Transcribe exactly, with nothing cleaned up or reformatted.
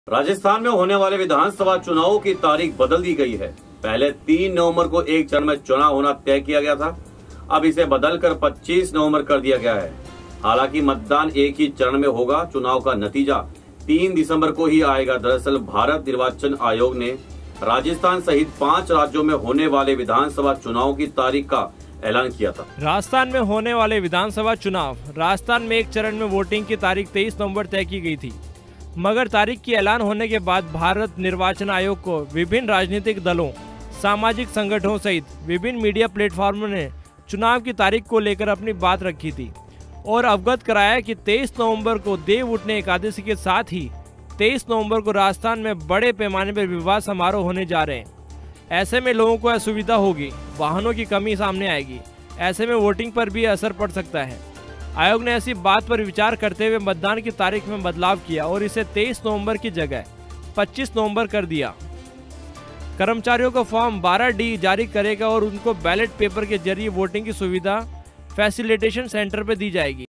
राजस्थान में होने वाले विधानसभा चुनावों की तारीख बदल दी गई है। पहले तीन नवंबर को एक चरण में चुनाव होना तय किया गया था, अब इसे बदलकर पच्चीस नवंबर कर दिया गया है। हालांकि मतदान एक ही चरण में होगा। चुनाव का नतीजा तीन दिसंबर को ही आएगा। दरअसल भारत निर्वाचन आयोग ने राजस्थान सहित पांच राज्यों में होने वाले विधानसभा चुनाव की तारीख का ऐलान किया था। राजस्थान में होने वाले विधानसभा चुनाव राजस्थान में एक चरण में वोटिंग की तारीख तेईस नवंबर तय की गई थी, मगर तारीख की ऐलान होने के बाद भारत निर्वाचन आयोग को विभिन्न राजनीतिक दलों, सामाजिक संगठनों सहित विभिन्न मीडिया प्लेटफॉर्मों ने चुनाव की तारीख को लेकर अपनी बात रखी थी और अवगत कराया कि तेईस नवंबर को देव उठने एकादशी के साथ ही तेईस नवंबर को राजस्थान में बड़े पैमाने पर विवाह समारोह होने जा रहे हैं। ऐसे में लोगों को असुविधा होगी, वाहनों की कमी सामने आएगी, ऐसे में वोटिंग पर भी असर पड़ सकता है। आयोग ने ऐसी बात पर विचार करते हुए मतदान की तारीख में बदलाव किया और इसे तेईस नवंबर की जगह पच्चीस नवंबर कर दिया। कर्मचारियों को फॉर्म बारह डी जारी करेगा और उनको बैलेट पेपर के जरिए वोटिंग की सुविधा फैसिलिटेशन सेंटर पर दी जाएगी।